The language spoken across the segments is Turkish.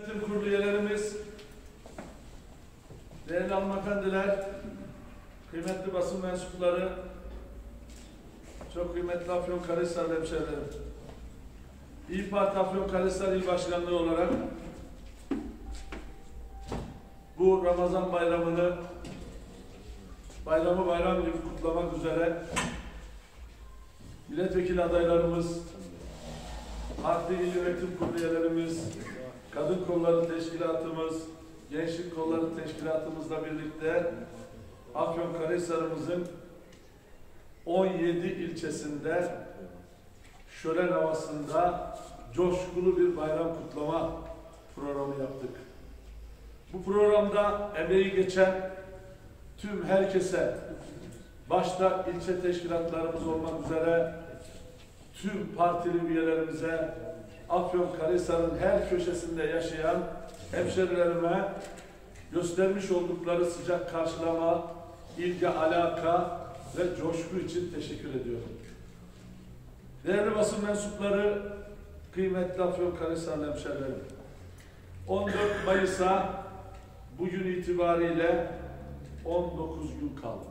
Yönetim Kurulu üyelerimiz, değerli hanımefendiler, kıymetli basın mensupları, çok kıymetli Afyonkarahisar hemşehrilerim. İYİ Parti Afyonkarahisar İl Başkanlığı olarak bu Ramazan bayramını bayram gibi kutlamak üzere milletvekili adaylarımız, parti il yönetim kurulu üyelerimiz, kadın kolları teşkilatımız, gençlik kolları teşkilatımızla birlikte Afyonkarahisar'ımızın 17 ilçesinde şölen havasında coşkulu bir bayram kutlama programı yaptık. Bu programda emeği geçen tüm herkese, başta ilçe teşkilatlarımız olmak üzere tüm partili üyelerimize, Afyonkarahisar'ın her köşesinde yaşayan hemşerilerime göstermiş oldukları sıcak karşılama, ilgi, alaka ve coşku için teşekkür ediyorum. Değerli basın mensupları, kıymetli Afyonkarahisar'lı hemşerilerim, 14 Mayıs'a bugün itibariyle 19 gün kaldı.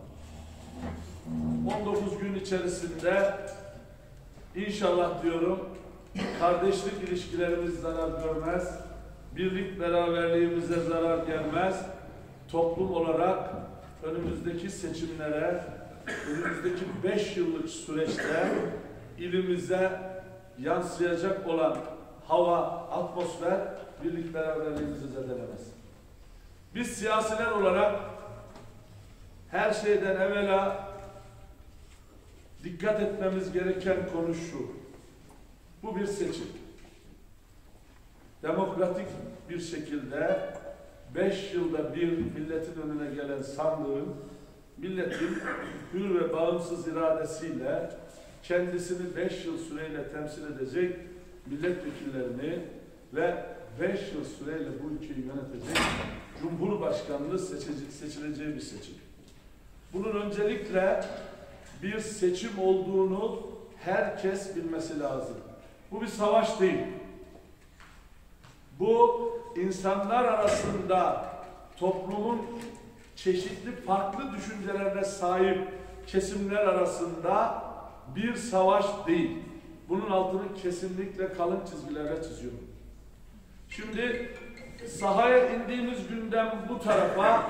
19 gün içerisinde İnşallah diyorum, kardeşlik ilişkilerimiz zarar görmez, birlik beraberliğimize zarar gelmez, toplum olarak önümüzdeki seçimlere, önümüzdeki 5 yıllık süreçte ilimize yansıyacak olan hava, atmosfer, birlik beraberliğimizi zedelemez. Biz siyasiler olarak her şeyden evvela dikkat etmemiz gereken konu şu: bu bir seçim. Demokratik bir şekilde 5 yılda bir milletin önüne gelen sandığın, milletin hür ve bağımsız iradesiyle kendisini 5 yıl süreyle temsil edecek milletvekillerini ve 5 yıl süreyle bu ülkeyi yönetecek Cumhurbaşkanlığı seçileceği bir seçim. Bunun öncelikle bir seçim olduğunu herkes bilmesi lazım. Bu bir savaş değil. Bu insanlar arasında toplumun çeşitli farklı düşüncelerine sahip kesimler arasında bir savaş değil. Bunun altını kesinlikle kalın çizgilerle çiziyorum. Şimdi sahaya indiğimiz günden bu tarafa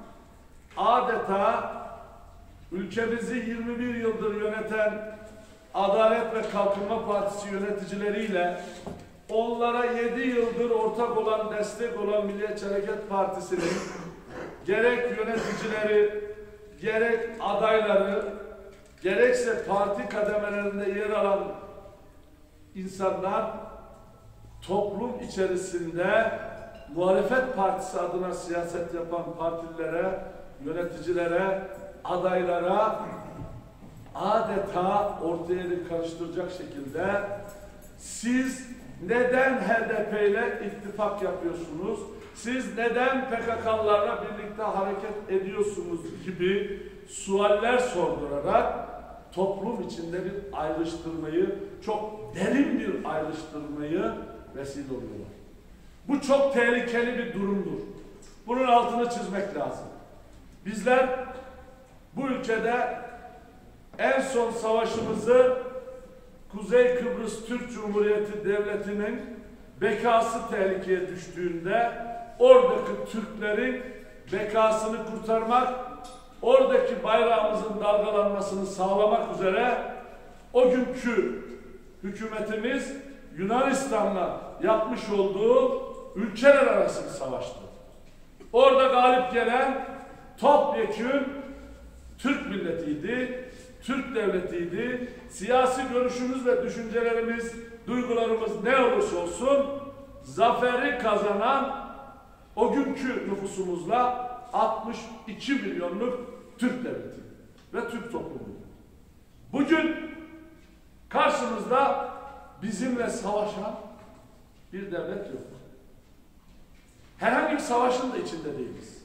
adeta ülkemizi 21 yıldır yöneten Adalet ve Kalkınma Partisi yöneticileriyle onlara 7 yıldır ortak olan, destek olan Milliyetçi Hareket Partisi'nin gerek yöneticileri, gerek adayları, gerekse parti kademelerinde yer alan insanlar toplum içerisinde muhalefet partisi adına siyaset yapan partilere, yöneticilere, adaylara adeta ortaya karıştıracak şekilde siz neden HDP ile ittifak yapıyorsunuz, siz neden PKK'larla birlikte hareket ediyorsunuz gibi sualler sordurarak toplum içinde bir ayrıştırmayı, çok derin bir ayrıştırmayı vesile oluyorlar. Bu çok tehlikeli bir durumdur. Bunun altını çizmek lazım. Bizler bu ülkede en son savaşımızı Kuzey Kıbrıs Türk Cumhuriyeti Devleti'nin bekası tehlikeye düştüğünde oradaki Türklerin bekasını kurtarmak, oradaki bayrağımızın dalgalanmasını sağlamak üzere o günkü hükümetimiz Yunanistan'la yapmış olduğu ülkeler arası bir savaştı. Orada galip gelen topyekün Türk milletiydi, Türk devletiydi. Siyasi görüşümüz ve düşüncelerimiz, duygularımız ne olursa olsun zaferi kazanan o günkü nüfusumuzla 62 milyonluk Türk devleti ve Türk toplumu. Bugün karşımızda bizimle savaşan bir devlet yok. Herhangi bir savaşın da içinde değiliz.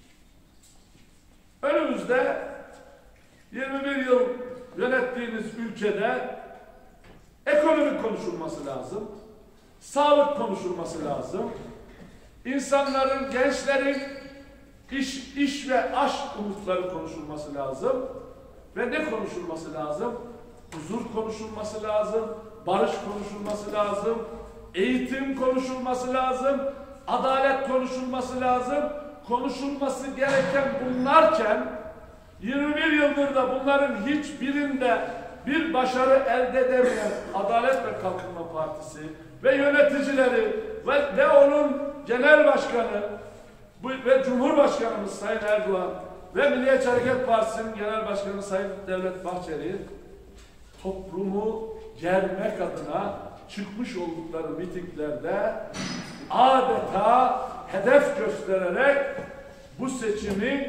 Önümüzde 21 yıl yönettiğiniz ülkede ekonomi konuşulması lazım, sağlık konuşulması lazım, İnsanların, gençlerin iş ve aşk umutları konuşulması lazım. Ve ne konuşulması lazım? Huzur konuşulması lazım, barış konuşulması lazım, eğitim konuşulması lazım, adalet konuşulması lazım. Konuşulması gereken bunlarken 21 yıldır da bunların hiçbirinde bir başarı elde edemeyen Adalet ve Kalkınma Partisi ve yöneticileri ve onun genel başkanı ve Cumhurbaşkanımız Sayın Erdoğan ve Milliyetçi Hareket Partisi'nin genel başkanı Sayın Devlet Bahçeli toplumu germek adına çıkmış oldukları mitinglerde adeta hedef göstererek bu seçimin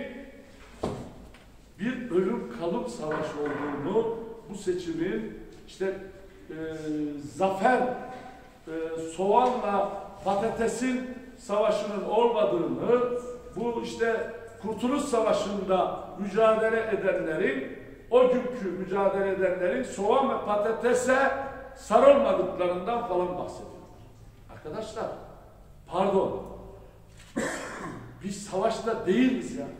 bir ölüm kalım savaşı olduğunu, bu seçimin işte zafer soğanla patatesin savaşının olmadığını, bu işte Kurtuluş Savaşı'nda mücadele edenlerin, o günkü mücadele edenlerin soğan ve patatese sarılmadıklarından falan bahsediyorlar. Arkadaşlar, pardon, biz savaşta değiliz ya.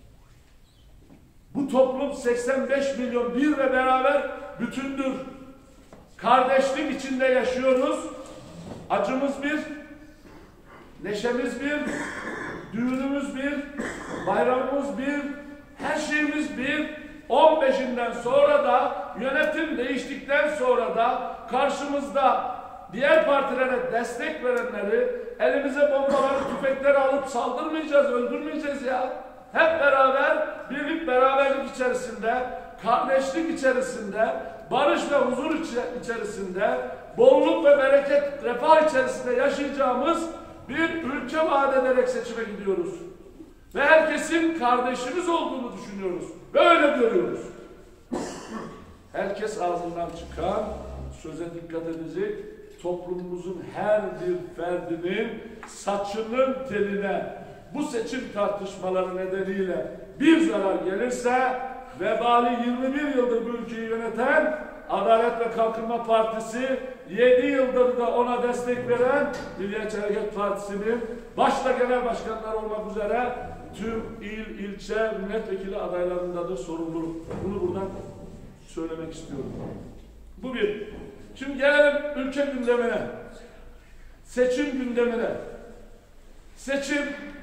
Bu toplum 85 milyon bir ve beraber bütündür. Kardeşlik içinde yaşıyoruz. Acımız bir, neşemiz bir, düğünümüz bir, bayramımız bir, her şeyimiz bir. 15'inden sonra da yönetim değiştikten sonra da karşımızda diğer partilere destek verenleri elimize bombaları, tüfekleri alıp saldırmayacağız, öldürmeyeceğiz ya. Hep beraber birlik, beraberlik içerisinde, kardeşlik içerisinde, barış ve huzur içerisinde, bolluk ve bereket, refah içerisinde yaşayacağımız bir ülke vaat ederek seçime gidiyoruz. Ve herkesin kardeşimiz olduğunu düşünüyoruz. Böyle görüyoruz. Herkes ağzından çıkan söze dikkat edecek. Toplumumuzun her bir ferdinin saçının teline bu seçim tartışmaları nedeniyle bir zarar gelirse vebali 21 yıldır bu ülkeyi yöneten Adalet ve Kalkınma Partisi, 7 yıldır da ona destek veren Milliyetçi Hareket Partisi'nin başta genel başkanlar olmak üzere tüm il, ilçe, milletvekili adaylarındadır sorumluluk. Bunu buradan söylemek istiyorum. Bu bir. Şimdi gelelim ülke gündemine. Seçim gündemine. Seçim,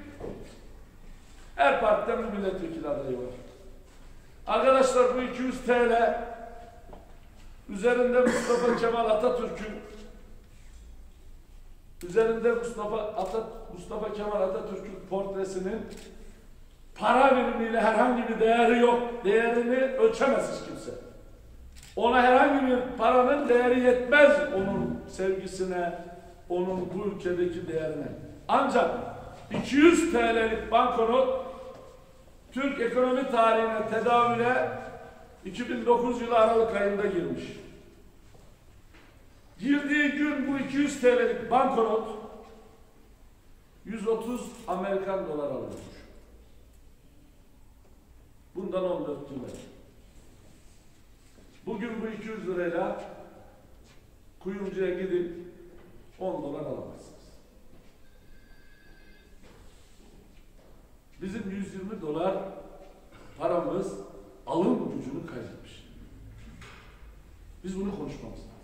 her partiden bir milletvekili adayı var. Arkadaşlar bu 200 TL üzerinde Mustafa Kemal Atatürk'ün Mustafa Kemal Atatürk'ün portresinin para birimiyle herhangi bir değeri yok. Değerini ölçemez hiç kimse. Ona herhangi bir paranın değeri yetmez onun sevgisine, onun bu ülkedeki değerine. Ancak 200 TL'lik banknot Türk ekonomi tarihine tedavüle 2009 yılı Aralık ayında girmiş. Girdiği gün bu 200 TL'lik banknot 130 Amerikan dolar alıyormuş. Bundan 14 yıl önce. Bugün bu 200 lirayla kuyumcuya gidip 10 dolar alamazsınız. Bizim 120 dolar paramız alım gücünü kaybetmiş. Biz bunu konuşmamız lazım.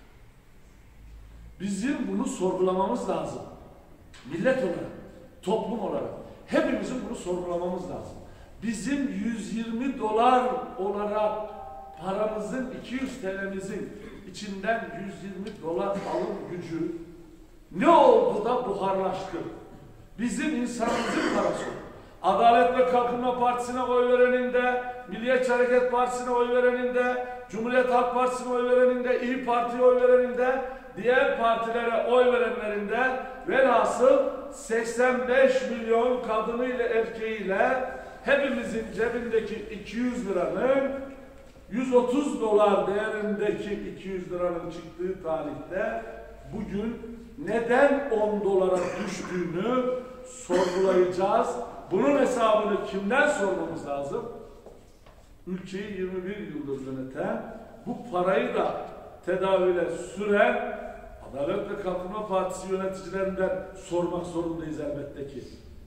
Bizim bunu sorgulamamız lazım. Millet olarak, toplum olarak hepimizin bunu sorgulamamız lazım. Bizim 120 dolar olarak paramızın, 200 TL'mizin içinden 120 dolar alım gücü ne oldu da buharlaştı? Bizim insanımızın parası. Adalet ve Kalkınma Partisi'ne oy verenin de, Milliyetçi Hareket Partisi'ne oy verenin de, Cumhuriyet Halk Partisi'ne oy verenin de, İYİ Parti'ye oy verenin de, diğer partilere oy verenlerin de velhasıl 85 milyon kadınıyla erkeğiyle hepimizin cebindeki 200 liranın 130 dolar değerindeki 200 liranın çıktığı tarihte bugün neden 10 dolara düştüğünü sorgulayacağız. Bunun hesabını kimden sormamız lazım? Ülkeyi 21 yıldır yöneten, bu parayı da tedavüle süren Adalet ve Kalkınma Partisi yöneticilerinden sormak zorundayız elbette ki.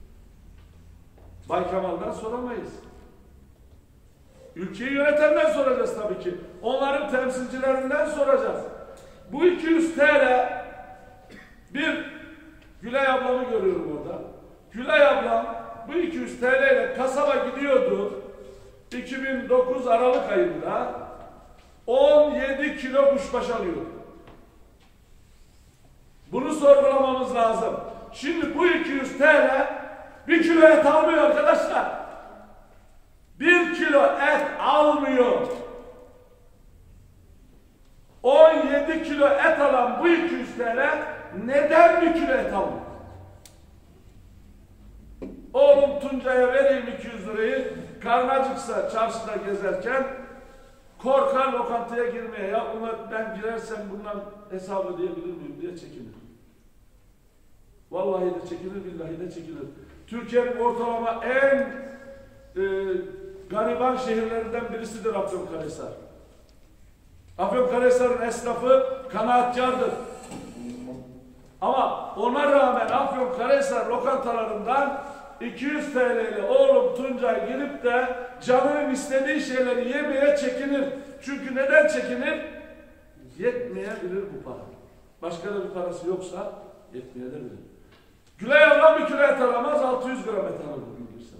Bay Kemal'dan soramayız. Ülkeyi yönetenden soracağız tabii ki. Onların temsilcilerinden soracağız. Bu 200 TL, bir Gülay ablamı görüyorum orada. Gülay ablam bu 200 TL ile kasaba gidiyordu. 2009 Aralık ayında 17 kilo kuşbaş alıyordu. Bunu sorgulamamız lazım. Şimdi bu 200 TL 1 kilo et almıyor arkadaşlar. 1 kilo et almıyor. 17 kilo et alan bu 200 TL neden 1 kilo et almıyor? Oğlum Tuncay'a vereyim 200 lirayı, karnı acıksa çarşıda gezerken korkar lokantaya girmeye. Ya ben girersem bundan hesap ödeyebilir miyim diye çekinir. Vallahi de çekilir, billahi de çekilir. Türkiye'nin ortalama en gariban şehirlerinden birisidir Afyonkarahisar. Afyonkarahisar'ın esnafı kanaatkardır. Ama ona rağmen Afyonkarahisar lokantalarından 200 TL ile oğlum Tuncay girip de canının istediği şeyleri yemeye çekinir. Çünkü neden çekinir? Yetmeyebilir bu para. Başka da bir parası yoksa yetmeyebilir. Gülay ablam 1 kilo et alamaz, 600 gram et alır bugün girsem.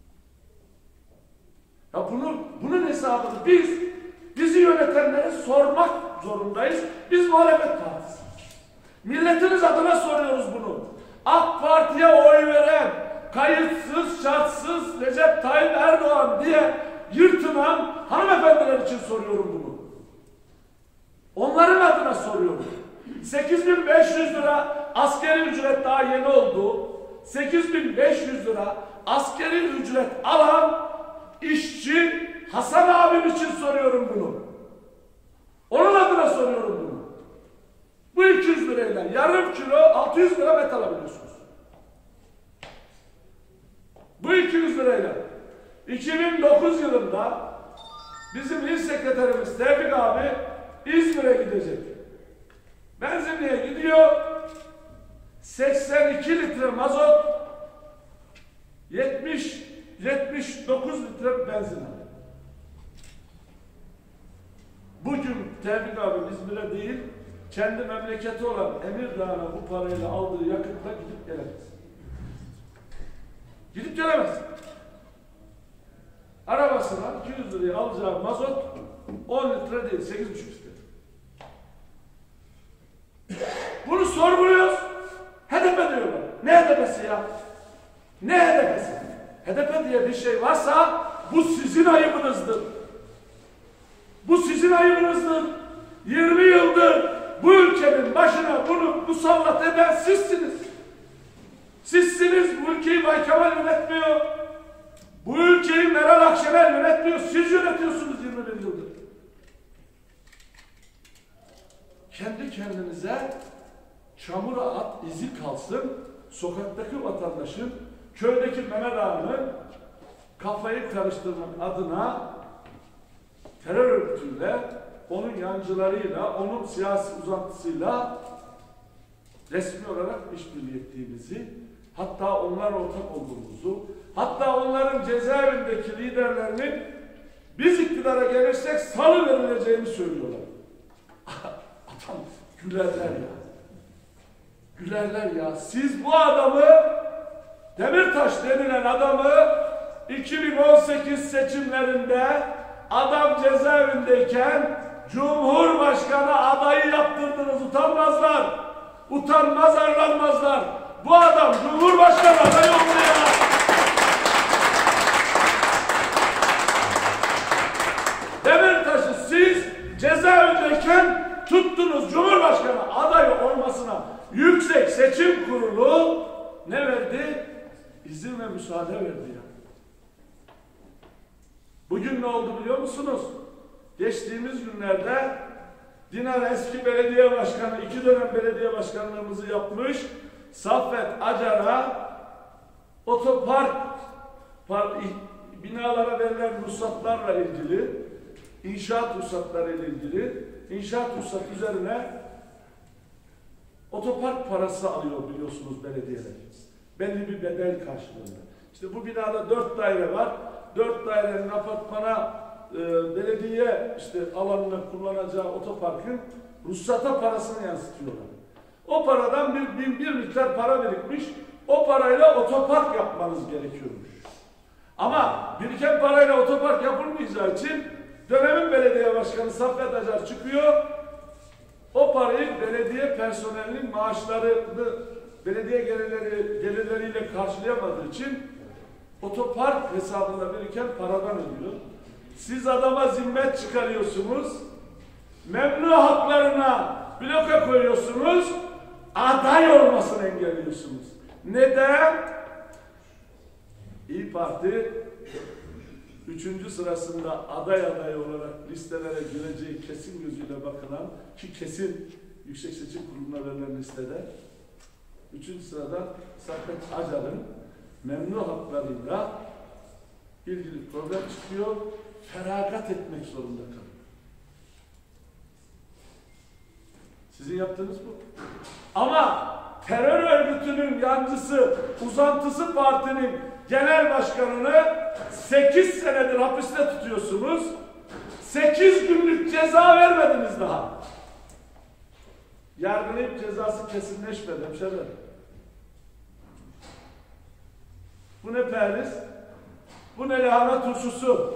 Ya bunun hesabını bizi yönetenlere sormak zorundayız. Biz muhalefet partisi. Milletiniz adına soruyoruz bunu. AK Parti'ye oy veren, kayıtsız, şartsız Recep Tayyip Erdoğan diye yırtınan hanımefendiler için soruyorum bunu. Onların adına soruyorum. 8.500 lira askeri ücret daha yeni oldu. 8.500 lira askeri ücret alan işçi Hasan abim için soruyorum bunu. Onun adına soruyorum bunu. Bu 200 lirayla yarım kilo 600 gram et alabiliyorsunuz. Bu 200 lirayla 2009 yılında bizim il sekreterimiz Tevfik abi İzmir'e gidecek. Benzinliğe gidiyor. 82 litre mazot, 79 litre benzin alıyor. Bugün Tevfik abi İzmir'e değil, kendi memleketi olan Emirdağ'a bu parayla aldığı yakıtla gidip gelemez. Gidip gelemez. Arabasına 200 liraya alacağı mazot 10 litre değil, 8,5 litre. Bunu sorguluyoruz. HDP diyorlar. Ne HDP'si ya? Ne HDP'si? HDP diye bir şey varsa bu sizin ayıbınızdır. Bu sizin ayıbınızdır. 20 yıldır bu ülkenin başına bunu musallat eden sizsiniz. Sizsiniz. Bu ülkeyi Bay Kemal yönetmiyor. Bu ülkeyi Meral Akşener yönetmiyor. Siz yönetiyorsunuz 21 yıldır. Kendi kendinize çamura at izi kalsın, sokaktaki vatandaşın, köydeki Mehmet Ağa'nın kafayı karıştırmak adına terör örgütüyle, onun yancılarıyla, onun siyasi uzantısıyla resmi olarak işbirliği ettiğimizi, hatta onlar ortak olduğumuzu, hatta onların cezaevindeki liderlerinin biz iktidara gelirsek salı verileceğini söylüyorlar. Adam gülerler ya. Gülerler ya. Siz bu adamı, Demirtaş denilen adamı 2018 seçimlerinde adam cezaevindeyken Cumhurbaşkanı adayı yaptırdınız. Utanmazlar. Utanmaz, arlanmazlar. Bu adam Cumhurbaşkanı adayı oldu ya. Demirtaş'ı siz cezaevindeyken tuttunuz. Cumhurbaşkanı adayı olmasına Yüksek Seçim Kurulu ne verdi? İzin ve müsaade verdi ya. Bugün ne oldu biliyor musunuz? Geçtiğimiz günlerde Dinar eski belediye başkanı, 2 dönem belediye başkanlığımızı yapmış Saffet Acar'a otopark binalara verilen ruhsatlarla ilgili, inşaat ruhsatları ile ilgili, inşaat ruhsat üzerine otopark parası alıyor biliyorsunuz belediyeler. Belli bir bedel karşılığında. İşte bu binada 4 daire var. 4 dairenin apartmana belediye işte alanını kullanacağı otoparkın ruhsata parasını yansıtıyorlar. O paradan bir miktar para birikmiş. O parayla otopark yapmanız gerekiyormuş. Ama biriken parayla otopark yapılmayacağı için dönemin belediye başkanı Saffet Acar çıkıyor. O parayı belediye personelinin maaşlarını belediye gelirleriyle karşılayamadığı için otopark hesabında biriken paradan ödüyor. Siz adama zimmet çıkarıyorsunuz. Memnu haklarına bloke koyuyorsunuz. Aday olmasını engelliyorsunuz. Neden? İYİ Parti 3. sırasında aday olarak listelere gireceği kesin gözüyle bakılan ki kesin Yüksek Seçim Kurulu'na verilen listede 3. sırada Saffet Acar'ın memnu haklarıyla ilgili problem çıkıyor. Feragat etmek zorunda kalıyor. Sizin yaptığınız bu. Ama terör örgütünün yancısı, uzantısı partinin genel başkanını 8 senedir hapiste tutuyorsunuz. 8 günlük ceza vermediniz daha. Yargılayıp cezası kesinleşmedi hemşehriler. Bu ne perhiz? Bu ne lahana turşusu?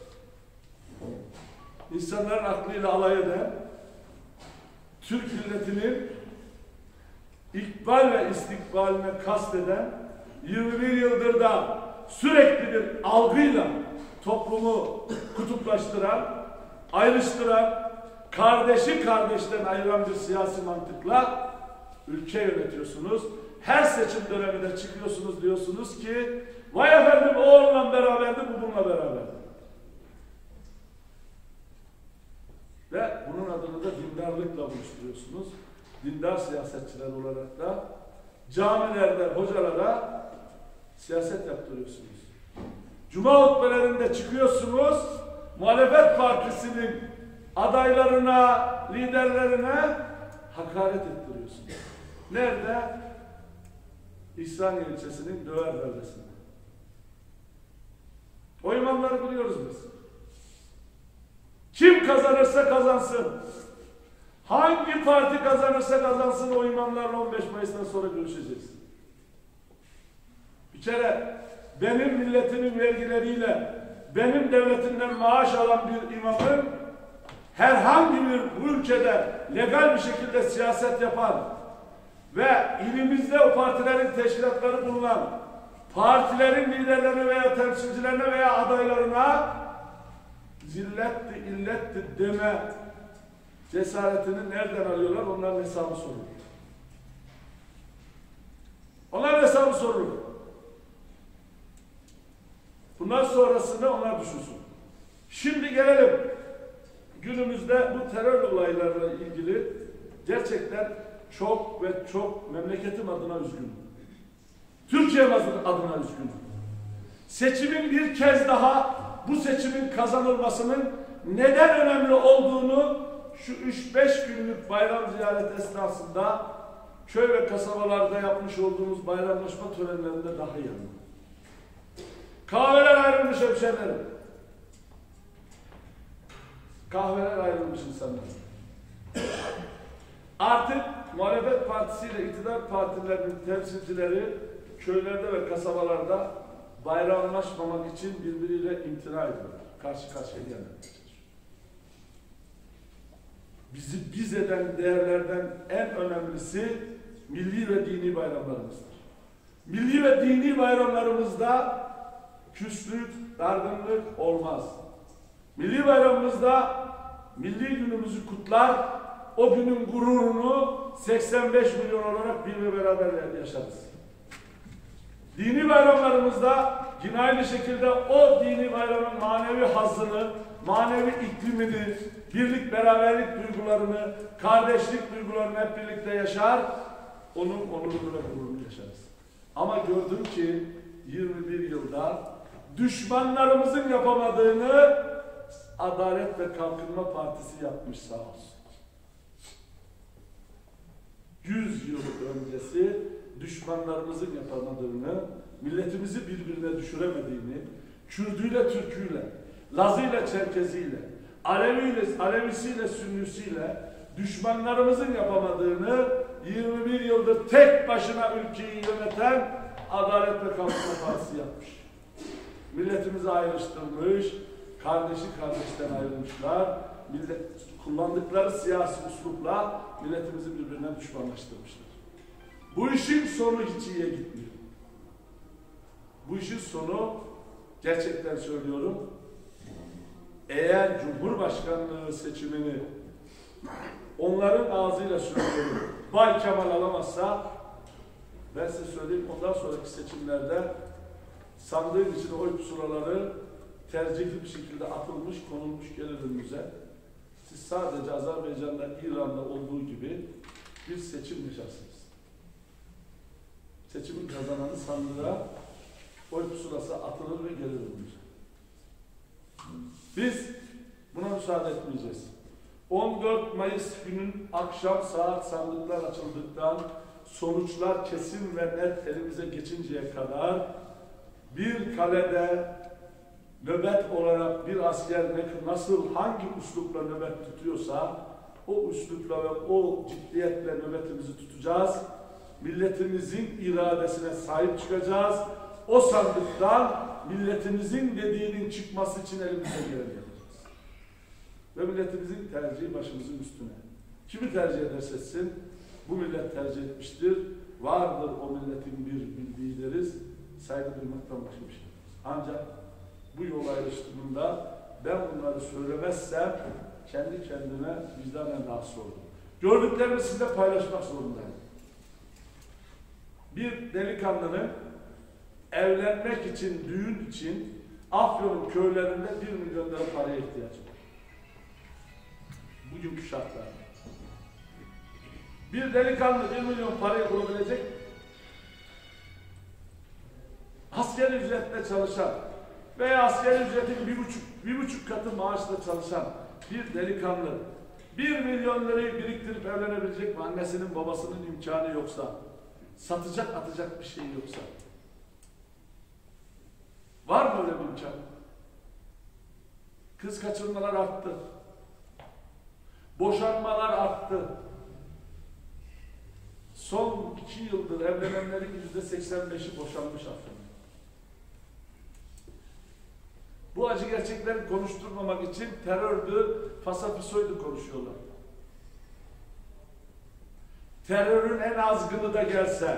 İnsanların aklıyla alay eden, Türk milletinin ikbal ve istikbaline kasteden, 21 yıldır da sürekli bir algıyla toplumu kutuplaştıran, ayrıştıran, kardeşi kardeşten ayıran bir siyasi mantıkla ülke yönetiyorsunuz. Her seçim döneminde çıkıyorsunuz, diyorsunuz ki vay efendim o onunla beraberdi, bu bununla beraberdi. Ve bunun adını da dindarlıkla buluşturuyorsunuz. Dindar siyasetçiler olarak da camilerde hocalara siyaset yaptırıyorsunuz. Cuma hutbelerinde çıkıyorsunuz, muhalefet partisinin adaylarına, liderlerine hakaret ettiriyorsunuz. Nerede? İhsaniye ilçesinin Döver beldesinde. O imamları biliyoruz biz. Kim kazanırsa kazansın. Hangi parti kazanırsa kazansın o imamlarla 15 Mayıs'tan sonra görüşeceğiz. Bir kere benim milletimin vergileriyle benim devletimden maaş alan bir imamın herhangi bir bu ülkede legal bir şekilde siyaset yapan ve ilimizde o partilerin teşkilatları bulunan partilerin liderlerine veya temsilcilerine veya adaylarına zilletti, illetti deme cesaretini nereden alıyorlar? Onların hesabı sorulur. Onların hesabı sorulur. Bundan sonrasını onlar düşünsün. Şimdi gelelim. Günümüzde bu terör olaylarla ilgili gerçekten çok ve çok memleketim adına üzgünüm. Türkiye adına üzgünüm. Seçimin bir kez daha bu seçimin kazanılmasının neden önemli olduğunu şu 3-5 günlük bayram ziyareti esnasında köy ve kasabalarda yapmış olduğumuz bayramlaşma törenlerinde daha iyi anladım. Kahveler ayrılmış hemşehrilerim. Kahveler ayrılmış insanlar. Artık muhalefet partisiyle iktidar partilerinin temsilcileri köylerde ve kasabalarda bayramlaşmamak için birbiriyle imtina ediyorlar. Karşı karşıya gelmeye çalışıyor. Bizi biz eden değerlerden en önemlisi milli ve dini bayramlarımızdır. Milli ve dini bayramlarımızda küslük, dargınlık olmaz. Milli bayramımızda milli günümüzü kutlar, o günün gururunu 85 milyon olarak bir ve beraber yaşarız. Dini bayramlarımızda yine aynı şekilde o dini bayramın manevi hazzını, manevi iklimini, birlik, beraberlik duygularını, kardeşlik duygularını hep birlikte yaşar, onun onurunu ve gururunu yaşarız. Ama gördüm ki 21 yılda düşmanlarımızın yapamadığını Adalet ve Kalkınma Partisi yapmış sağ olsun. 100 yıl öncesi düşmanlarımızın yapamadığını, milletimizi birbirine düşüremediğini, Kürdüyle, Türküyle, Lazıyla, Çerkeziyle, Alevisiyle, Sünnisiyle düşmanlarımızın yapamadığını 21 yıldır tek başına ülkeyi yöneten Adalet ve Kalkınma Partisi yapmış. Milletimizi ayrıştırmış, kardeşi kardeşten ayrılmışlar, kullandıkları siyasi uslupla milletimizi birbirinden düşmanlaştırmışlar. Bu işin sonu hiç iyiye gitmiyor. Bu işin sonu, gerçekten söylüyorum, eğer Cumhurbaşkanlığı seçimini onların ağzıyla söylüyorum, Bay Kemal alamazsa, ben size söyleyeyim, ondan sonraki seçimlerde sandığın içine oy pusulaları tercihli bir şekilde atılmış, konulmuş gelir önümüze. Siz sadece Azerbaycan'da, İran'da olduğu gibi bir seçim yaşarsınız. Seçimin kazananı sandığa oy pusulası atılır ve gelir önümüze. Biz buna müsaade etmeyeceğiz. 14 Mayıs günün akşam saat sandıklar açıldıktan, sonuçlar kesin ve net elimize geçinceye kadar bir kalede nöbet olarak bir asker nasıl hangi üslupla nöbet tutuyorsa o üslupla ve o ciddiyetle nöbetimizi tutacağız. Milletimizin iradesine sahip çıkacağız. O sandıktan milletimizin dediğinin çıkması için elimizden geleni yapacağız. Ve milletimizin tercihi başımızın üstüne. Kimi tercih ederse etsin, bu millet tercih etmiştir. Vardır o milletin bir bildiği deriz. Saygı duymaktan başka bir şey yok. Ancak bu yol ayrıştığında ben bunları söylemezsem kendi kendime vicdanen rahatsız oldum. Gördüklerimi sizinle paylaşmak zorundayım. Bir delikanlının evlenmek için, düğün için Afyon'un köylerinde 1 milyon lira paraya ihtiyacı var. Bugünkü şartlar. Bir delikanlı 1 milyon parayı bulabilecek, asgari ücretle çalışan veya asgari ücretin bir buçuk katı maaşla çalışan bir delikanlı 1 milyon lirayı biriktirip evlenebilecek mi? Annesinin babasının imkanı yoksa, satacak atacak bir şey yoksa. Var mı öyle bir imkan? Kız kaçırmalar arttı. Boşanmalar arttı. Son 2 yıldır evlenenlerin %85'i boşanmış Afyon'da. Bu acı gerçekleri konuşturmamak için terördü, fasafisoydu konuşuyorlar. Terörün en azgını da gelse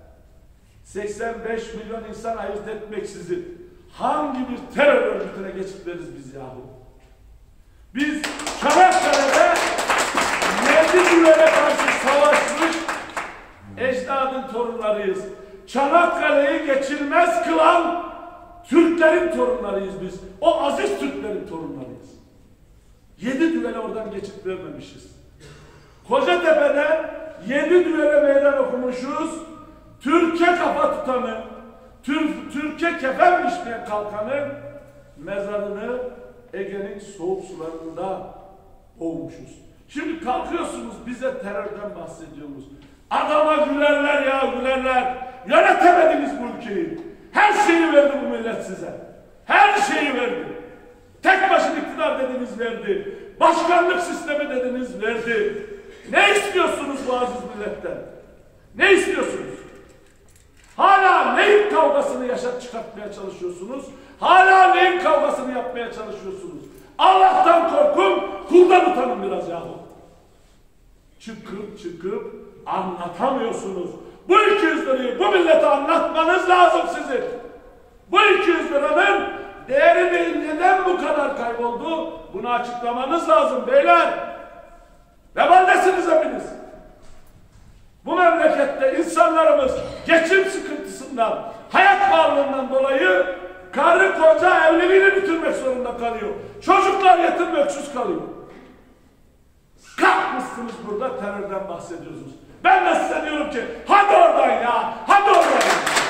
85 milyon insan ayırt etmeksizin hangi bir terör örgütüne geçip veririz biz yahu? Biz Çanakkale'de 7 güvene karşı savaşmış ecdadın torunlarıyız. Çanakkale'yi geçilmez kılan Türklerin torunlarıyız biz. O aziz Türklerin torunlarıyız. 7 düvele oradan geçip vermemişiz. Kocatepe'de 7 düvele meydan okumuşuz. Türkiye kafa tutanı, Türkiye kefen biçmeye kalkanı mezarını Ege'nin soğuk sularında boğmuşuz. Şimdi kalkıyorsunuz bize terörden bahsediyorsunuz. Adama gülerler ya gülerler. Yönetemediniz bu ülkeyi. Her şeyi verdi bu millet size. Her şeyi verdi. Tek başına iktidar dediniz verdi. Başkanlık sistemi dediniz verdi. Ne istiyorsunuz bu aziz milletten? Ne istiyorsunuz? Hala neyin kavgasını çıkartmaya çalışıyorsunuz? Hala neyin kavgasını yapmaya çalışıyorsunuz? Allah'tan korkun, kuldan utanın biraz yahu. Çıkıp anlatamıyorsunuz. Bu 200 lirayı bu millete anlatmanız lazım sizin. Bu 200 liranın değeri neden bu kadar kayboldu? Bunu açıklamanız lazım beyler. Vebaldesiniz hepiniz. Bu memlekette insanlarımız geçim sıkıntısından, hayat pahalılığından dolayı karı koca evliliğini bitirmek zorunda kalıyor. Çocuklar yetim ve öksüz kalıyor. Kalkmışsınız burada terörden bahsediyorsunuz. Ben de size diyorum ki hadi oradan ya, hadi oradan.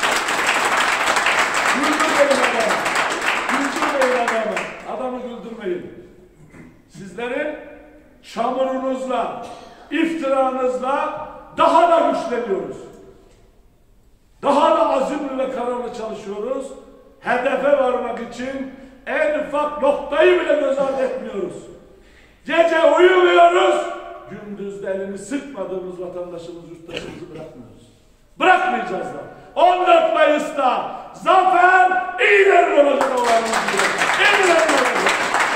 Güldürmeyin adamı. Güldürmeyin adamı. Adamı güldürmeyin. Sizlerin çamurunuzla, iftiranızla daha da güçleniyoruz. Daha da azimli ve kararlı çalışıyoruz. Hedefe varmak için en ufak noktayı bile göz ardı etmiyoruz. Gece uyumuyoruz, gündüz de elini sıkmadığımız vatandaşımız, yurttaşımızı bırakmıyoruz. Bırakmayacağız da. 14 Mayıs'ta zafer iyilerin olacak Allah'ımız gibi. İyilerin olacak.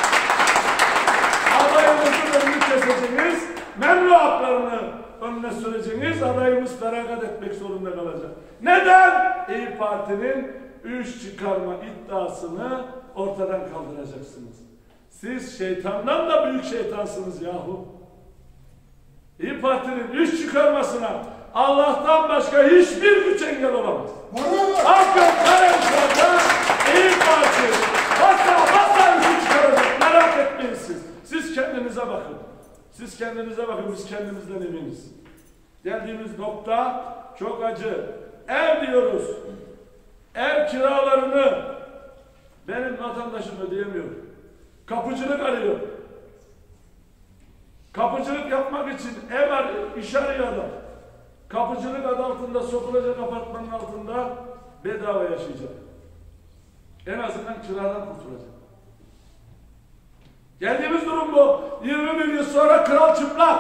Adayımızın önünü keseceğiniz, memnu haklarını önüne süreceğiniz, adayımız feragat etmek zorunda kalacak. Neden? İYİ Parti'nin 3 çıkarma iddiasını ortadan kaldıracaksınız. Siz şeytandan da büyük şeytansınız yahu. İYİ Parti'nin 3 çıkarmasına Allah'tan başka hiçbir güç engel olamaz. Afyonkarahisar'da İYİ Parti basa 3'ü çıkaracak. Merak etmeyin siz. Siz kendinize bakın. Siz kendinize bakın. Biz kendimizden eminiz. Geldiğimiz nokta çok acı. Ev diyoruz. Ev kiralarını benim vatandaşım ödeyemiyor. Kapıcılık arıyor. Kapıcılık yapmak için ev arıyor, iş arıyor adam. Kapıcılık adı altında sokulacak apartmanın altında bedava yaşayacak. En azından kiradan kurtulacak. Geldiğimiz durum bu. 21 yıl sonra kral çıplak.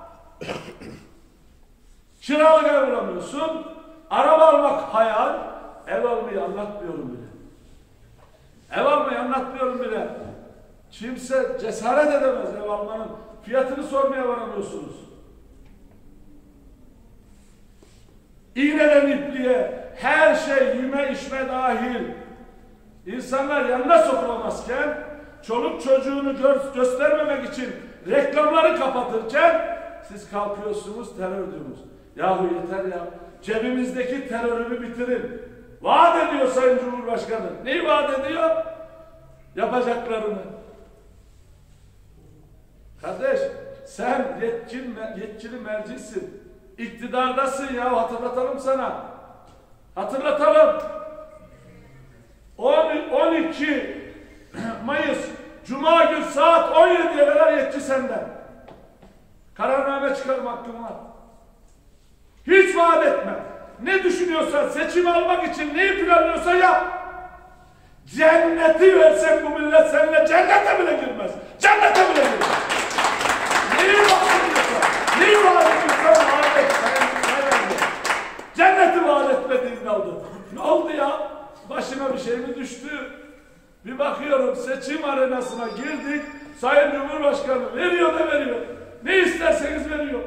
Kiralık ev bulamıyorsun. Araba almak hayal. Ev almayı anlatmıyorum bile. Ev almayı anlatmıyorum bile. Kimse cesaret edemez ev almanın. Fiyatını sormaya varamıyorsunuz. İğneden ipliğe her şey yeme içme dahil. İnsanlar yanına sokulamazken, çoluk çocuğunu göstermemek için reklamları kapatırken siz kalkıyorsunuz terör diyorsunuz. Yahu yeter ya. Cebimizdeki terörü bitirin. Vaat ediyor Sayın Cumhurbaşkanı. Neyi vaat ediyor? Yapacaklarını. Kardeş, sen yetkili mercisin. İktidardasın ya, hatırlatalım sana. Hatırlatalım. 12 Mayıs Cuma gün saat 17'ye kadar yetki senden. Kararname çıkarma hakkın var. Hiç vaat etme. Ne düşünüyorsan, seçim almak için neyi planlıyorsan yap. Cenneti versen bu millet seninle cennete bile girmez. Cennete bile girmez. Neyi bahsediyorsan, neyi vaat ediyorsan vaat et. Cenneti vaat etmediğin kaldı. Ne oldu ya? Başına bir şey mi düştü? Bir bakıyorum seçim arenasına girdik. Sayın Cumhurbaşkanı veriyor da veriyor. Ne isterseniz veriyor.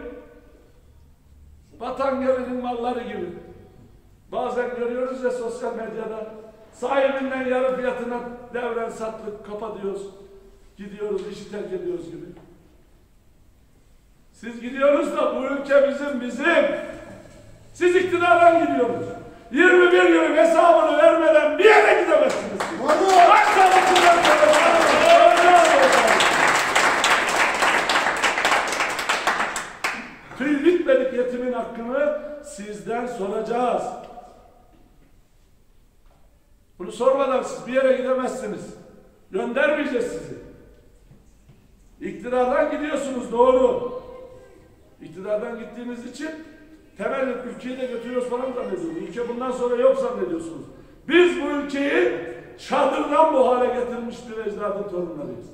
Vatan geminin malları gibi. Bazen görüyoruz ya sosyal medyada. Sahibinden yarı fiyatına devren sattık, kapa diyoruz. Gidiyoruz, işi terk ediyoruz gibi. Siz gidiyoruz da bu ülke bizim. Siz iktidardan gidiyorsunuz. 21 yılın hesabını vermeden bir yere gidemezsiniz. Tüy bitmedik yetimin hakkını sizden soracağız. Bunu sormadan siz bir yere gidemezsiniz. Göndermeyeceğiz sizi. İktidardan gidiyorsunuz, doğru. İktidardan gittiğiniz için temel ülkeyi de götürüyoruz falan zannediyorsunuz. Ülke bundan sonra yok zannediyorsunuz. Biz bu ülkeyi çadırdan bu hale getirmiş bir ecdadın torunlarıyız.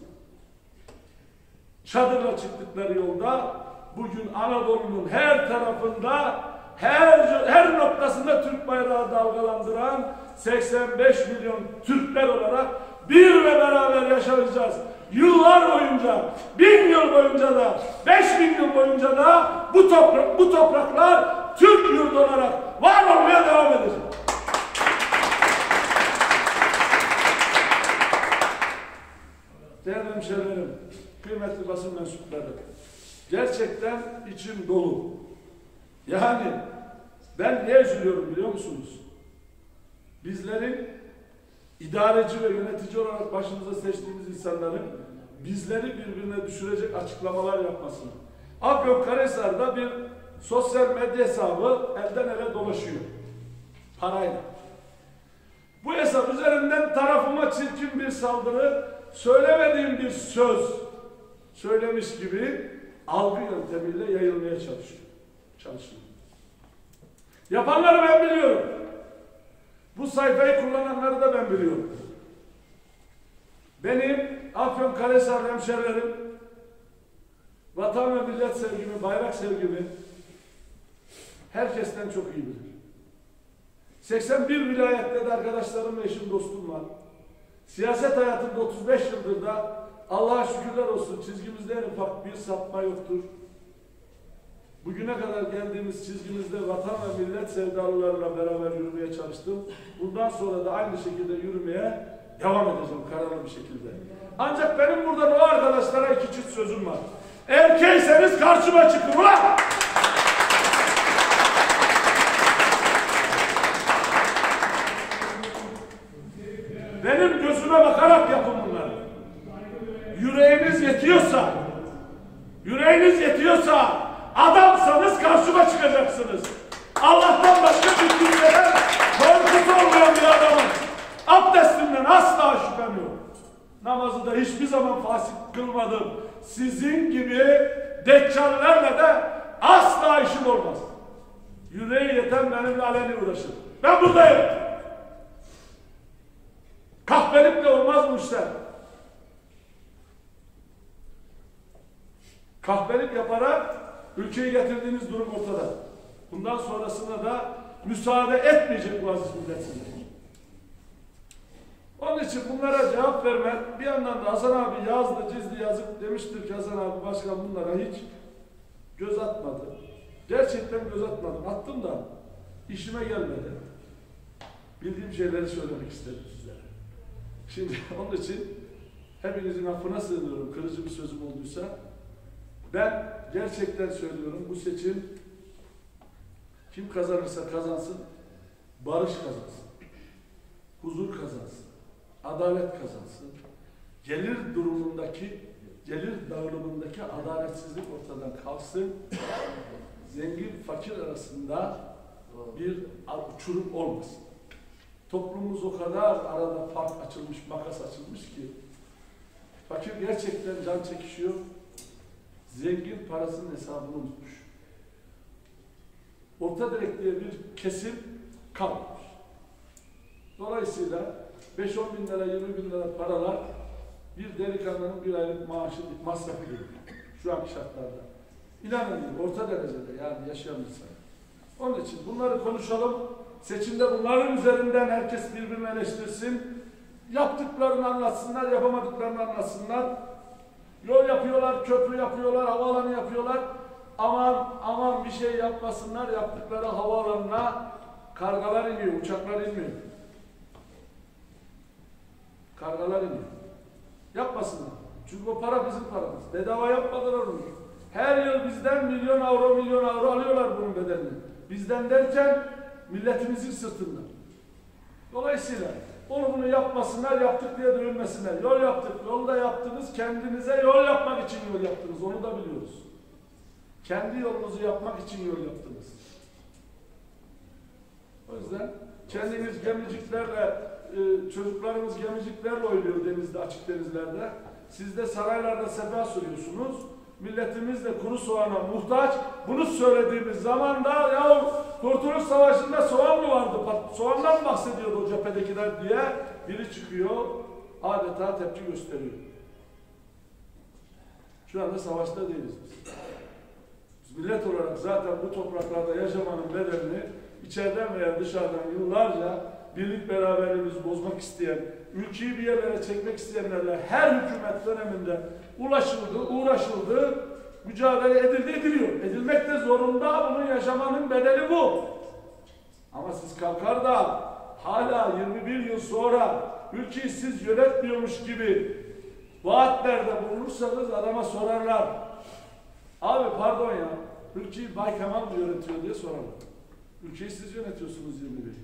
Çadırla çıktıkları yolda bugün Anadolu'nun her tarafında, her noktasında Türk bayrağı dalgalandıran 85 milyon Türkler olarak bir ve beraber yaşayacağız. Yıllar boyunca, 1000 yıl boyunca da, 5000 yıl boyunca da bu topraklar Türk yurdu olarak var olmaya devam edecek. Değerli hemşehrilerim, kıymetli basın mensupları, gerçekten içim dolu. Yani ben niye üzülüyorum biliyor musunuz? Bizlerin idareci ve yönetici olarak başımıza seçtiğimiz insanların bizleri birbirine düşürecek açıklamalar yapmasını. Afyonkarahisar'da bir sosyal medya hesabı elden ele dolaşıyor. Parayla. Bu hesap üzerinden tarafıma çirkin bir saldırı, söylemediğim bir söz söylemiş gibi algı yöntemiyle yayılmaya çalışıyor. çalışıyor. Yapanları ben biliyorum. Bu sayfayı kullananları da ben biliyorum. Benim Afyonkarahisar hemşerilerim vatan ve millet sevgimi, bayrak sevgimi herkesten çok iyi bilir. 81 vilayette de arkadaşlarım ve eşim, dostum var. Siyaset hayatında 35 yıldır da Allah'a şükürler olsun çizgimizde en ufak bir sapma yoktur. Bugüne kadar geldiğimiz çizgimizde vatan ve millet sevdalılarla beraber yürümeye çalıştım. Bundan sonra da aynı şekilde yürümeye devam edeceğim kararlı bir şekilde. Ancak benim burada o arkadaşlara iki çift sözüm var. Erkekseniz karşıma çıkın ulan! Benim gözüme bakarak yapın bunları. Yüreğiniz yetiyorsa, adamsanız karşıma çıkacaksınız. Allah'tan başka bir kimseden korkusu olmayan bir adamım. Abdestimden asla şüphem yok. Namazı da hiçbir zaman fasık kılmadım. Sizin gibi deccallerle de asla işim olmaz. Yüreği yeten benimle aleni uğraşır. Ben buradayım. Kahpelikle olmaz bu işler. Kahpelik yaparak ülkeyi getirdiğiniz durum ortada. Bundan sonrasına da müsaade etmeyecek bu aziz millet size. Onun için bunlara cevap vermek, bir yandan da Hasan abi yazdı, çizdi, yazıp demiştir ki Hasan abi başkan bunlara hiç göz atmadı. Gerçekten göz atmadım. Attım da işime gelmedi. Bildiğim şeyleri söylemek istedim sizlere. Şimdi onun için hepinizin affına sığınıyorum. Kırıcı bir sözüm olduysa. Ben gerçekten söylüyorum, bu seçim kim kazanırsa kazansın, barış kazansın, huzur kazansın, adalet kazansın, gelir dağılımındaki adaletsizlik ortadan kalksın, zengin fakir arasında bir uçurum olmasın. Toplumumuz o kadar arada fark açılmış, makas açılmış ki fakir gerçekten can çekişiyor, zengin parasının hesabını unutmuş. Orta direk diye bir kesim kalmamış. Dolayısıyla 5-10 bin lira, 20 bin lira paralar bir delikanlının bir aylık maaşı, masrafı gibi şu anki şartlarda. İnanın orta derecede yani yaşayan insan. Onun için bunları konuşalım. Seçimde bunların üzerinden herkes birbirini eleştirsin. Yaptıklarını anlatsınlar, yapamadıklarını anlatsınlar. Yol yapıyorlar, köprü yapıyorlar, havaalanı yapıyorlar. Aman bir şey yapmasınlar, yaptıkları havaalanına kargalar iniyor, uçaklar inmiyor. Kargalar iniyor. Yapmasınlar. Çünkü o para bizim paramız. Bedava yapmadılar onu. Her yıl bizden milyon avro alıyorlar bunun bedelini. Bizden derken milletimizin sırtından. Dolayısıyla bunu yapmasınlar, yaptık diye dövülmesinler. Yol yaptık, yolda yaptınız, kendinize yol yapmak için yol yaptınız. Onu da biliyoruz. Kendi yolunuzu yapmak için yol yaptınız. O yüzden kendiniz gemiciklerle, çocuklarımız gemiciklerle oynuyor denizde, açık denizlerde. Siz de saraylarda sefa sürüyorsunuz. Milletimiz de kuru soğana muhtaç. Bunu söylediğimiz zaman da ya Kurtuluş Savaşı'nda soğan mı vardı? Soğandan mı bahsediyordu o cephedekiler diye biri çıkıyor, adeta tepki gösteriyor. Şu anda savaşta değiliz biz. Biz millet olarak zaten bu topraklarda yaşamanın bedelini içeriden veya dışarıdan yıllarca birlik beraberliğimizi bozmak isteyen, ülkeyi bir yerlere çekmek isteyenlerle her hükümet döneminde uğraşıldı, mücadele edildi, ediliyor. Edilmek de zorunda, bunu yaşamanın bedeli bu. Ama siz kalkar da hala 21 yıl sonra ülkeyi siz yönetmiyormuş gibi vaatlerde bulunursanız adama sorarlar. Abi pardon ya, ülkeyi Bay Kemal mı yönetiyor diye sorarlar. Ülkeyi siz yönetiyorsunuz 21 yıl.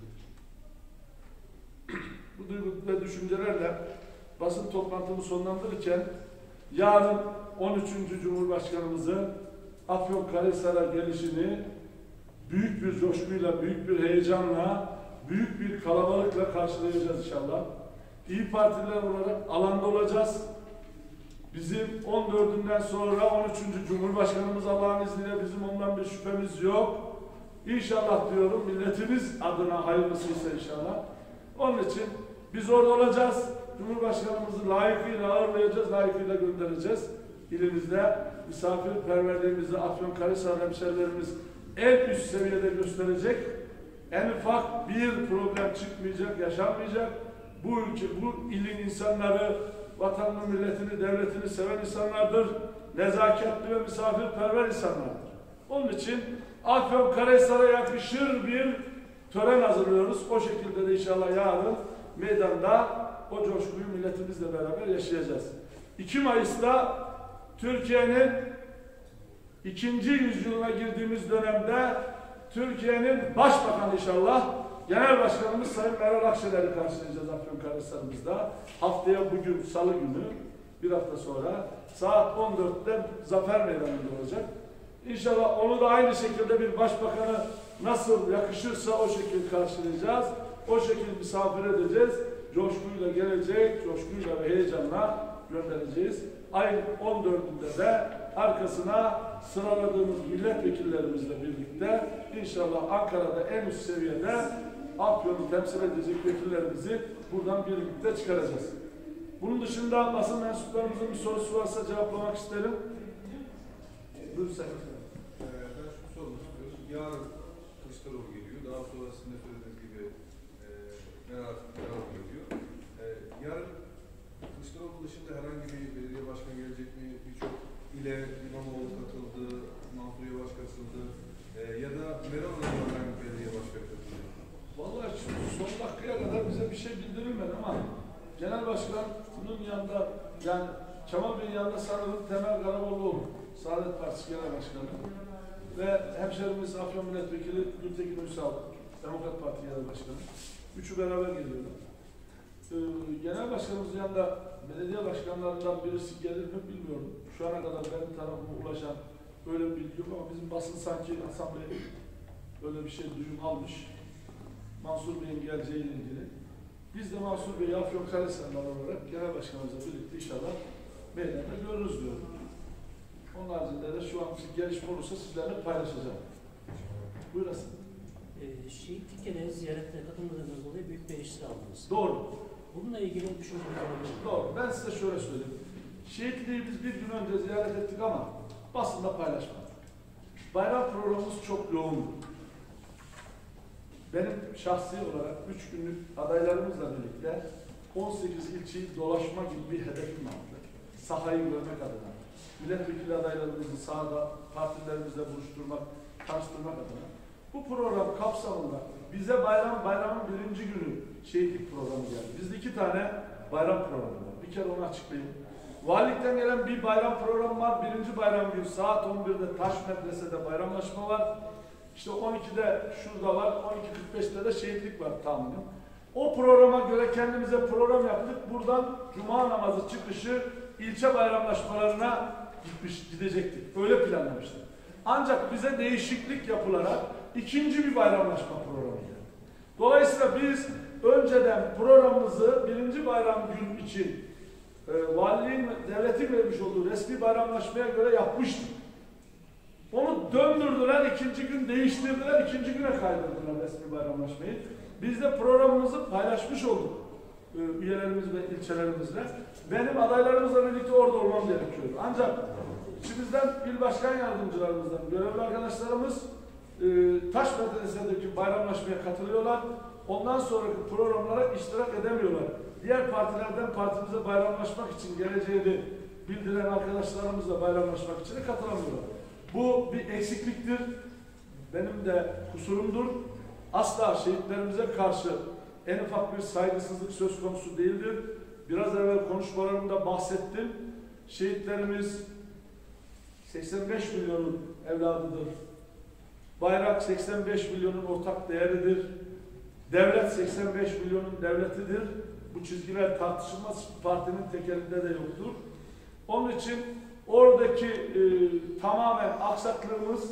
Bu duygu ve düşüncelerle basın toplantımı sonlandırırken yarın 13. Cumhurbaşkanımızın Afyonkarahisar'a gelişini büyük bir coşkuyla, büyük bir heyecanla, büyük bir kalabalıkla karşılayacağız inşallah. İyi Partililer olarak alanda olacağız. Bizim 14'ünden sonra 13. Cumhurbaşkanımız Allah'ın izniyle bizim ondan bir şüphemiz yok. İnşallah diyorum milletimiz adına hayırlısıysa inşallah. Onun için biz orada olacağız. Cumhurbaşkanımızı layıkıyla ağırlayacağız, layıkıyla göndereceğiz. İlimizde misafirperverliğimizi Afyonkarahisar hemşerilerimiz en üst seviyede gösterecek. En ufak bir problem çıkmayacak, yaşanmayacak. Bu ülke, bu ilin insanları, vatanını, milletini, devletini seven insanlardır. Nezaketli ve misafirperver insanlardır. Onun için Afyonkarahisar'a yakışır bir tören hazırlıyoruz. O şekilde de inşallah yarın meydanda o coşkuyu milletimizle beraber yaşayacağız. 2 Mayıs'ta Türkiye'nin 2. yüzyılına girdiğimiz dönemde Türkiye'nin başbakanı inşallah Genel Başkanımız Sayın Meral Akşener'i karşılayacağız Afyonkarahisar'ımızda. Haftaya bugün Salı günü, bir hafta sonra saat 14'te Zafer Meydanı'nda olacak. İnşallah onu da aynı şekilde bir başbakanı nasıl yakışırsa o şekilde karşılayacağız. O şekilde misafir edeceğiz. Coşkuyla gelecek, coşkuyla ve heyecanla göndereceğiz. Ayın 14'ünde de arkasına sıraladığımız milletvekillerimizle birlikte inşallah Ankara'da en üst seviyede Afyon'u temsil edecek vekillerimizi buradan birlikte çıkaracağız. Bunun dışında basın mensuplarımızın bir sorusu varsa cevaplamak isterim. Buyur Sayın. Ben şunu sormak istiyorum. Yarın Kılıçdaroğlu geliyor. Daha sonra sizin de söylediğiniz gibi Meral geliyor. Yarın Kılıçdaroğlu dışında herhangi bir belediye başkanı gelecek mi? Birçok ile İmamoğlu katıldı, Mansur Yavaş katıldı. Ya da Meral Hanım herhangi bir belediye başkanı katıldı. Vallahi son dakikaya kadar bize bir şey bildirilmedi ama Genel Başkan'ın yanında, yani Kemal Bey'in yanında sanırım Temel Karamollaoğlu, Saadet Partisi Genel Başkanı ve hemşerimiz Afyon Milletvekili Gültekin Uysal, Demokrat Parti Genel Başkanı. Üçü beraber geliyorlar. Genel Başkanımızın yanında belediye başkanlarından birisi gelir mi bilmiyorum. Şu ana kadar benim tarafıma ulaşan böyle bir bilgi yok ama bizim basın sanki Hasan Bey böyle bir şey duyum almış. Mansur Bey'in geleceğiyle ilgili. Biz de Mansur Bey'i Afyonkarahisar'dan olarak Genel Başkanımızla birlikte inşallah meydanda görürüz diyorum. Onun haricinde de şu an bir gelişme olursa sizlerle paylaşacağım. Buyurasın. Şehitlik gelen ziyaretine katılmadığınız dolayı büyük bir eleştiri aldınız. Doğru. Bununla ilgili düşünceler olabilir mi? Doğru. Ben size şöyle söyleyeyim. Şehitliği biz bir gün önce ziyaret ettik ama basında paylaşmadık. Bayram programımız çok yoğun. Benim şahsi olarak 3 günlük adaylarımızla birlikte 18 ilçeyi dolaşma gibi bir hedefim vardı. Sahayı görmek adına. Milletvekili adaylarımızı sahada partilerimizle buluşturmak, tanıştırmak adına. Bu program kapsamında bize bayramın 1. günü şehitlik programı geldi. Bizde 2 tane bayram programı var. Bir kere onu açıklayayım. Valilikten gelen bir bayram programı var. 1. bayram günü saat 11'de Taş Medrese'de bayramlaşma var. İşte 12'de şurada var, 12.45'te de şehitlik var tahminim. O programa göre kendimize program yaptık. Buradan Cuma namazı çıkışı ilçe bayramlaşmalarına gidecektik. Öyle planlamıştık. Ancak bize değişiklik yapılarak ikinci bir bayramlaşma programı geldi. Dolayısıyla biz önceden programımızı 1. bayram gün için valiliğin, devletin vermiş olduğu resmi bayramlaşmaya göre yapmıştık. Onu döndürdüler, ikinci gün değiştirdiler, ikinci güne kaydırdılar resmi bayramlaşmayı. Biz de programımızı paylaşmış olduk üyelerimiz ve ilçelerimizle. Benim adaylarımızla birlikte orada olmam gerekiyor. Ancak içimizden il başkan yardımcılarımızdan görevli arkadaşlarımız Taş Medrese'deki bayramlaşmaya katılıyorlar. Ondan sonraki programlara iştirak edemiyorlar. Diğer partilerden partimize bayramlaşmak için geleceğini bildiren arkadaşlarımızla bayramlaşmak için de katılamıyorlar. Bu bir eksikliktir. Benim de kusurumdur. Asla şehitlerimize karşı en ufak bir saygısızlık söz konusu değildir. Biraz evvel konuşmalarımda bahsettim. Şehitlerimiz 85 milyonun evladıdır. Bayrak 85 milyonun ortak değeridir. Devlet 85 milyonun devletidir. Bu çizgiler tartışılmaz, partinin tekelinde de yoktur. Onun için oradaki tamamen aksaklığımız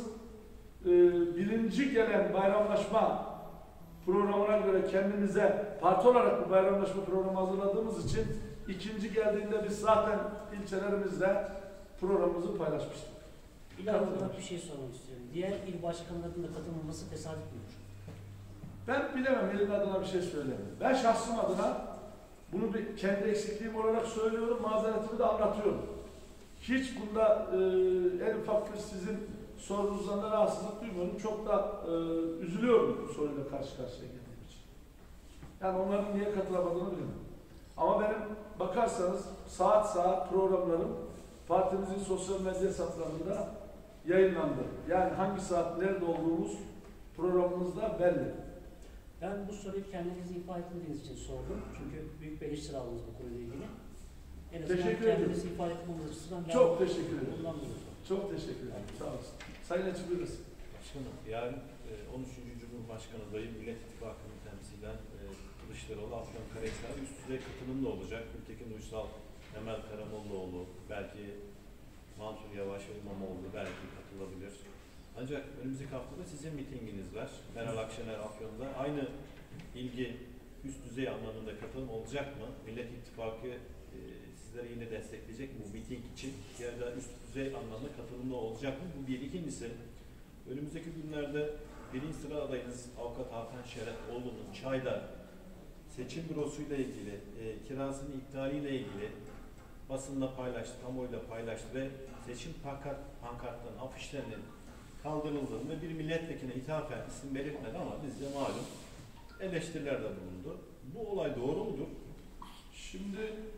birinci gelen bayramlaşma programına göre kendimize parti olarak bu bayramlaşma programı hazırladığımız için ikinci geldiğinde biz zaten ilçelerimizle programımızı paylaşmıştık. İlave olarak bir şey sormak istiyorum. Diğer il başkanlarının da katılmaması tesadüf müdür? Ben bilemem, ilin adına bir şey söyleyemem. Ben şahsım adına bunu bir kendi eksikliğim olarak söylüyorum, mazeretimi de anlatıyorum. Hiç bunda en ufak bir sizin sorunuzdan da rahatsızlık duymuyorum. Çok da üzülüyorum bu soruyla karşı karşıya geldiğim için. Yani onların niye katılamadığını bilmiyorum. Ama benim bakarsanız saat saat programlarım partimizin sosyal medya hesaplarında yayınlandı. Yani hangi saat nerede olduğumuz programımızda belli. Ben bu soruyu kendinizi ifade etmediğiniz için sordum. Çünkü büyük bir eleştiri aldınız bu konuyla ilgili. En azından Teşekkür ederim. kendinizi ifade etmeniz açısından Çok teşekkür ederim. bundan dolayı. Çok teşekkür ederim. Sağ olasın. Sayın Açık Buyurun. Başkanım, yarın 13. Cumhurbaşkanı adayı Millet İttifakı'nın temsilen Kılıçdaroğlu, Afyonkarahisar üst düzey katılımlı olacak. Gültekin Uysal, Emel Karamollaoğlu, belki Mansur Yavaş ve İmamoğlu belki katılabilir. Ancak önümüzdeki haftada sizin mitinginiz var. Meral Akşener Afyon'da. Aynı ilgi üst düzey anlamında katılım olacak mı? Millet İttifakı sizleri yine destekleyecek mi bu miting için? Ya da üst düzey anlamda katılımlı olacak mı? Bu bir. İkincisi, önümüzdeki günlerde birinci sıra adayınız Avukat Hakan Şerefioğlu'nun Çay'da seçim bürosuyla ilgili, kirasının iptaliyle ilgili basında paylaştı, kamuoyuyla paylaştı ve seçim pankartlarının, afişlerinin kaldırıldığını ve bir milletvekiline ithafen isim belirtmedi ama bizce malum eleştirilerde bulundu. Bu olay doğru mudur? Şimdi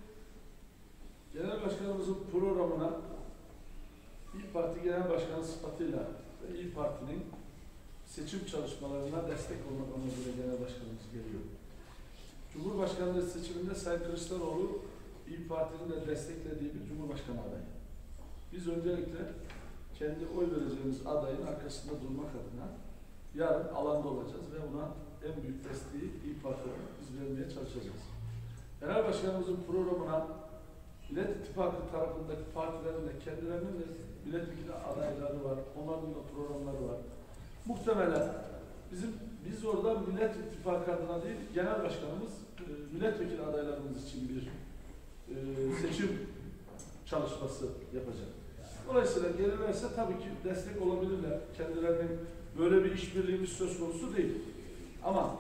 Genel Başkanımızın programına İYİ Parti Genel Başkanı sıfatıyla ve İYİ Parti'nin seçim çalışmalarına destek olmak amacıyla Genel Başkanımız geliyor. Cumhurbaşkanlığı seçiminde Sayın Kılıçdaroğlu İYİ Parti'nin de desteklediği bir Cumhurbaşkanı adayı. Biz öncelikle kendi oy vereceğimiz adayın arkasında durmak adına yarın alanda olacağız ve ona en büyük desteği İYİ Parti olarak biz vermeye çalışacağız. Genel Başkanımızın programına Millet İttifakı tarafındaki partilerin de kendilerinin de milletvekili adayları var, onların da programları var. Muhtemelen biz orada Millet İttifakı adına değil, Genel Başkanımız milletvekili adaylarımız için bir seçim çalışması yapacak. Dolayısıyla gelirlerse tabii ki destek olabilirler. Kendilerinin böyle bir işbirliğimiz söz konusu değil. Ama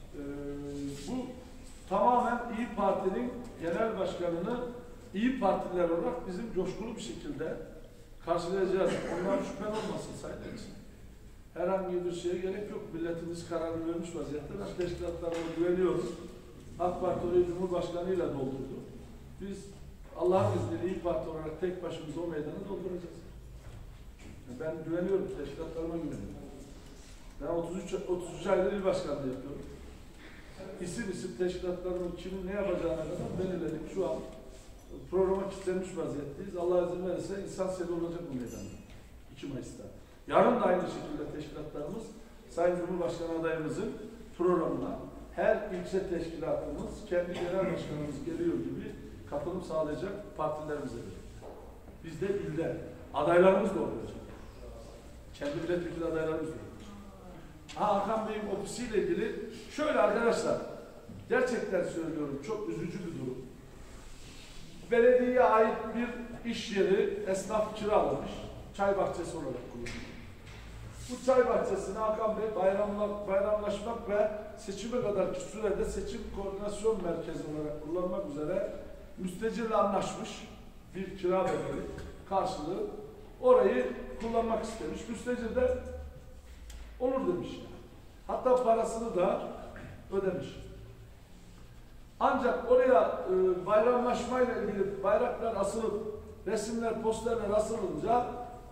bu tamamen İYİ Parti'nin genel başkanını İYİ Partililer olarak bizim coşkulu bir şekilde karşılayacağız. Ondan şüphen olmasın Sayın Elçin. Herhangi bir şeye gerek yok. Milletimiz kararını vermiş vaziyette. Ben teşkilatlarına güveniyorum. AK Parti orayı Cumhurbaşkanı'yla doldurdu. Biz Allah'ın izniyle İYİ Parti olarak tek başımıza o meydanı dolduracağız. Ben güveniyorum, teşkilatlarıma güveniyorum. Ben 33 aydır il başkanlığı yapıyorum. İsim teşkilatlarımın kimin ne yapacağına kadar belirledik. Şu an programa kilitlenmiş vaziyetteyiz. Allah izin verirse insan seli olacak bu meydanda. 2 Mayıs'ta. Yarın da aynı şekilde teşkilatlarımız Sayın Cumhurbaşkanı adayımızın programına her ilçe teşkilatımız, kendi genel başkanımız geliyor gibi katılım sağlayacak partilerimize birlikte. Biz de ilde adaylarımız da olacak. Kendi milletvekili adaylarımız da olacak. Hakan Bey'in ofisiyle ilgili şöyle arkadaşlar, gerçekten söylüyorum, çok üzücü bir durum. Belediyeye ait bir iş yeri esnaf kiralamış, çay bahçesi olarak kullanıyor. Bu çay bahçesini Hakan Bey bayramlaşmak ve seçime kadarki sürede seçim koordinasyon merkezi olarak kullanmak üzere müstecirle anlaşmış bir kira bedeli karşılığı orayı kullanmak istemiş. Müstecir de olur demiş. Hatta parasını da ödemiş. Ancak oraya bayramlaşmayla ilgili bayraklar asılıp resimler, posterler asılınca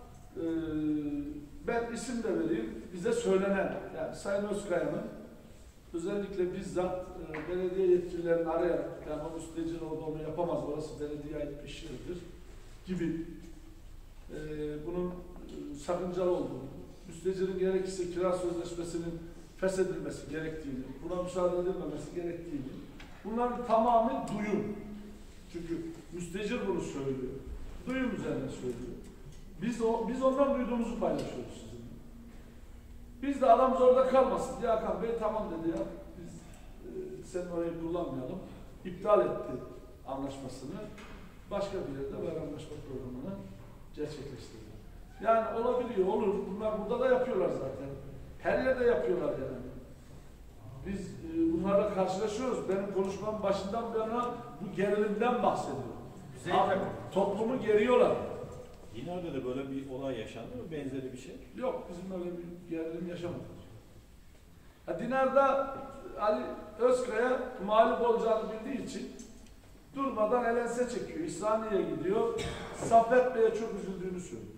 ben isim de vereyim. Bize söylenen, yani Sayın Özkaya'nın özellikle bizzat belediye yetkililerini arayarak, yani o müstecir orada onu yapamaz, orası belediyeye ait bir şeydir gibi bunun sakıncalı olduğunu, müstecirin gerekirse kira sözleşmesinin feshedilmesi gerektiğini, buna müsaade edilmemesi gerektiğini, bunların tamamı duyum. Çünkü müstecir bunu söylüyor. Duyum üzerine söylüyor. Biz ondan duyduğumuzu paylaşıyoruz sizinle. Biz de adamız orada kalmasın diye Hakan Bey tamam dedi ya, biz senin orayı kullanmayalım. İptal etti anlaşmasını, başka bir yerde bayramlaşma programını gerçekleştirdi. Yani olabiliyor, olur. Bunlar burada da yapıyorlar zaten. Her yerde yapıyorlar yani. Biz bunlarla karşılaşıyoruz. Benim konuşmam başından bir yana bu gerilimden bahsediyorum. Toplumu geriyorlar. Dinar'da da böyle bir olay yaşandı mı? Benzeri bir şey? Yok, bizim öyle bir gerilim yaşamadık. Dinar'da Ali Özkaya mağlup olacağını bildiği için durmadan elense çekiyor. İhsaniye'ye gidiyor. Saffet Bey'e çok üzüldüğünü söylüyor.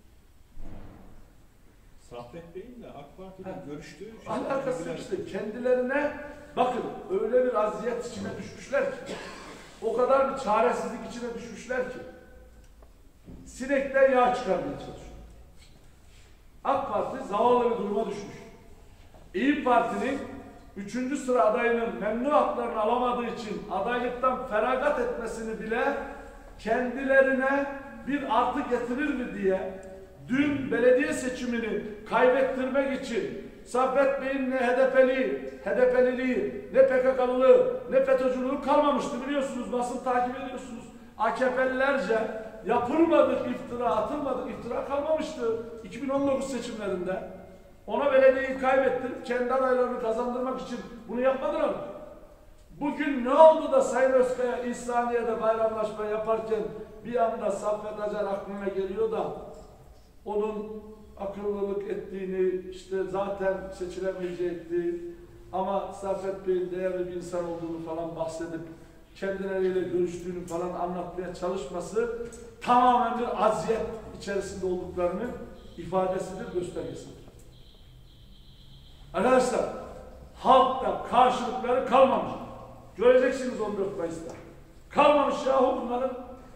Saffet Bey'in de AK Parti'de görüştüğü Alakası işte kendilerine bakın öyle bir aziyet içine düşmüşler ki, o kadar bir çaresizlik içine düşmüşler ki sinekten yağ çıkarmaya çalışıyor. AK Parti zavallı bir duruma düşmüş. İYİ Parti'nin 3. sıra adayının memnun haklarını alamadığı için adaylıktan feragat etmesini bile kendilerine bir artı getirir mi diye dün belediye seçimini kaybettirmek için Saffet Bey'in ne HDP'liliği, ne PKK'lılığı, ne FETÖ'cülüğü kalmamıştı biliyorsunuz, basın takip ediyorsunuz. AKP'lilerce yapılmadık iftira, atılmadık iftira kalmamıştı 2019 seçimlerinde. Ona belediyeyi kaybettirip kendi adaylarını kazandırmak için bunu yapmadılar mı? Bugün ne oldu da Sayın Özkaya İhsaniye'de bayramlaşma yaparken bir anda Saffet Acar aklına geliyor da onun akıllılık ettiğini, işte zaten seçilemeyecekti ama Saffet Bey'in değerli bir insan olduğunu falan bahsedip kendileriyle görüştüğünü falan anlatmaya çalışması tamamen bir aziyet içerisinde olduklarının ifadesidir, göstergesidir. Arkadaşlar, halkta karşılıkları kalmamış. Göreceksiniz 14 Mayıs'ta. Kalmamış yahu bunların.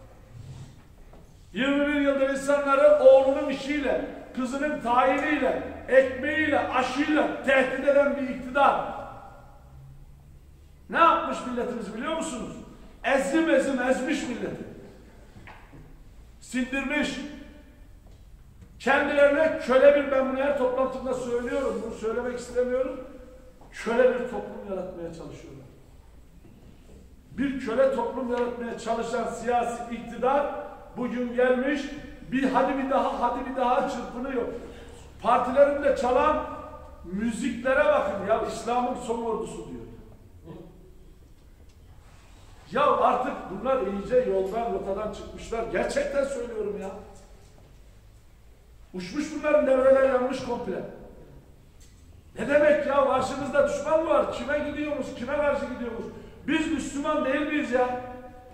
21 yıldır insanları oğlunun işiyle, kızının tayiniyle, ekmeğiyle, aşıyla tehdit eden bir iktidar. Ne yapmış milletimiz biliyor musunuz? Ezim ezmiş milleti. Sindirmiş. Kendilerine köle bir, ben bunu her toplantımda söylüyorum, bunu söylemek istemiyorum. Köle bir toplum yaratmaya çalışıyorlar. Bir köle toplum yaratmaya çalışan siyasi iktidar bugün gelmiş, hadi bir daha çırpınıyor. Partilerinde çalan müziklere bakın ya, İslam'ın son ordusu diyor. Ya artık bunlar iyice yoldan, rotadan çıkmışlar. Gerçekten söylüyorum ya. Uçmuş bunların devreler, yanmış komple. Ne demek ya? Karşımızda düşman mı var? Kime gidiyormuş? Kime karşı gidiyormuş? Biz Müslüman değil miyiz ya?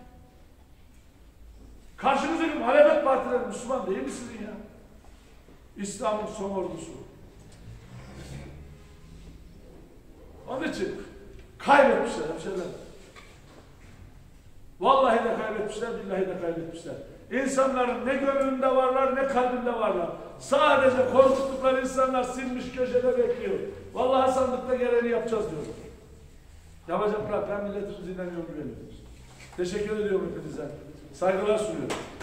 Karşınızdaki muhalefet partileri Müslüman değil mi sizin ya? İslam'ın son ordusu. Onun için kaybetmişler hemşehriler. Vallahi de kaybetmişler, billahi de kaybetmişler. İnsanların ne gönlünde varlar, ne kalbinde varlar. Sadece korkuttukları insanlar silmiş köşede bekliyor. Vallahi sandıkta geleni yapacağız diyor. Yapacaklar. Ben milletimize inanıyorum, güveniyorum. Teşekkür ediyorum hepinize. Saygılar sunuyorum.